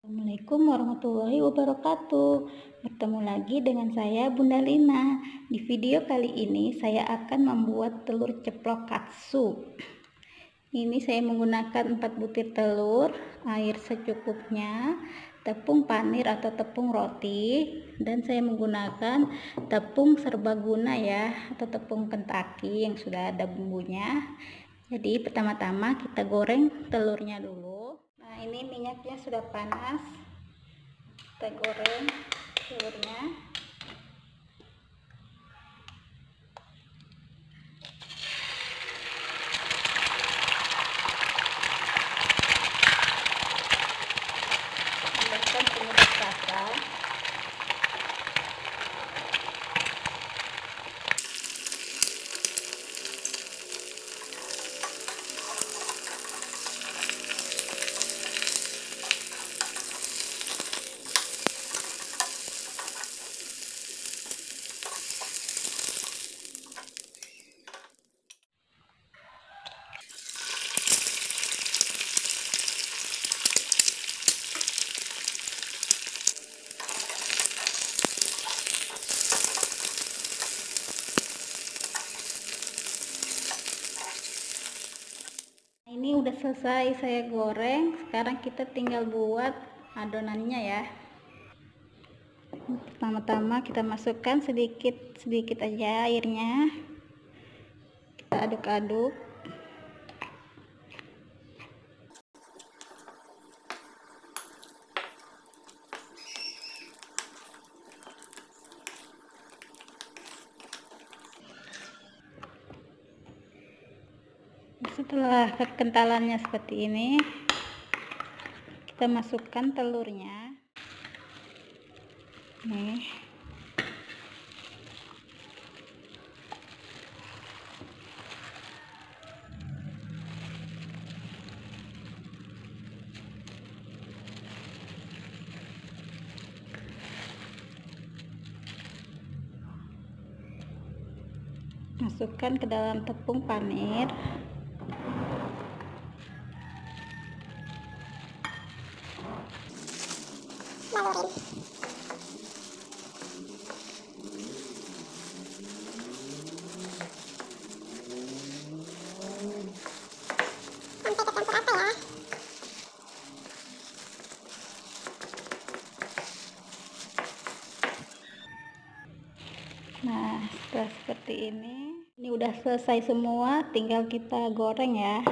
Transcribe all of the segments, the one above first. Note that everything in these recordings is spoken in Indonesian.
Assalamualaikum warahmatullahi wabarakatuh. Bertemu lagi dengan saya Bunda Lina. Di video kali ini saya akan membuat telur ceplok katsu. Ini saya menggunakan 4 butir telur, air secukupnya, tepung panir atau tepung roti, dan saya menggunakan tepung serbaguna ya, atau tepung Kentucky yang sudah ada bumbunya. Jadi pertama-tama kita goreng telurnya dulu. Nah, ini minyaknya sudah panas. Kita goreng telurnya. Tambahkan penyedap rasa. Ini udah selesai saya goreng. Sekarang kita tinggal buat adonannya ya. Pertama-tama kita masukkan sedikit aja airnya. Kita aduk-aduk. Setelah kekentalannya seperti ini, kita masukkan telurnya. Nih. Masukkan ke dalam tepung panir. Nah, setelah seperti ini udah selesai semua, tinggal kita goreng ya.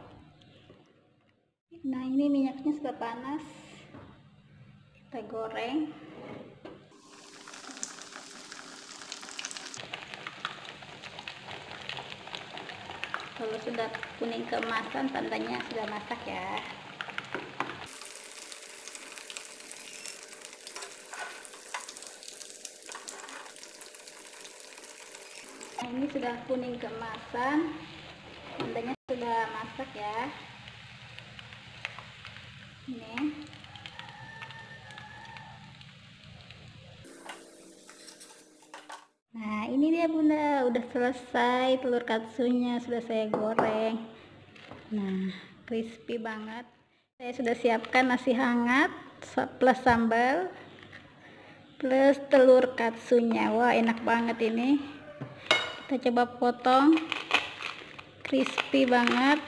Nah, ini minyaknya sudah panas, kita goreng. Kalau sudah kuning keemasan, tandanya sudah masak ya. Nah, ini sudah kuning keemasan, tandanya sudah masak ya. Ini. Nah, ini dia Bunda, udah selesai telur katsunya, sudah saya goreng. Nah, crispy banget. Saya sudah siapkan nasi hangat plus sambal plus telur katsunya. Wah, enak banget ini. Kita coba potong. Crispy banget.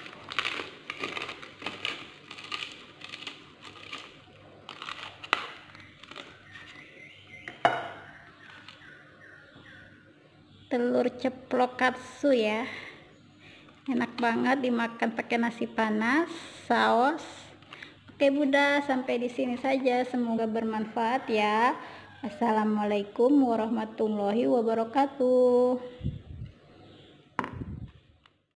Telur ceplok katsu ya, enak banget dimakan pakai nasi panas, saus. Oke Bunda, sampai di sini saja, semoga bermanfaat ya. Assalamualaikum warahmatullahi wabarakatuh.